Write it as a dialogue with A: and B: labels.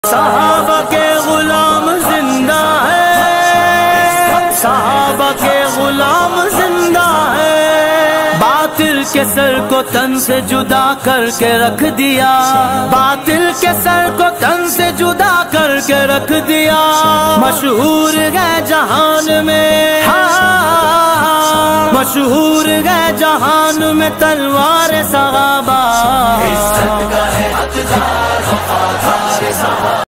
A: सहाबा के गुलाम जिंदा है, सहाबा के गुलाम जिंदा है। बातिल के सर को तन से जुदा करके रख दिया, बातिल के सर को तन से जुदा करके रख दिया। मशहूर है जहान में, हाँ मशहूर है जहान में तलवार सहाबा।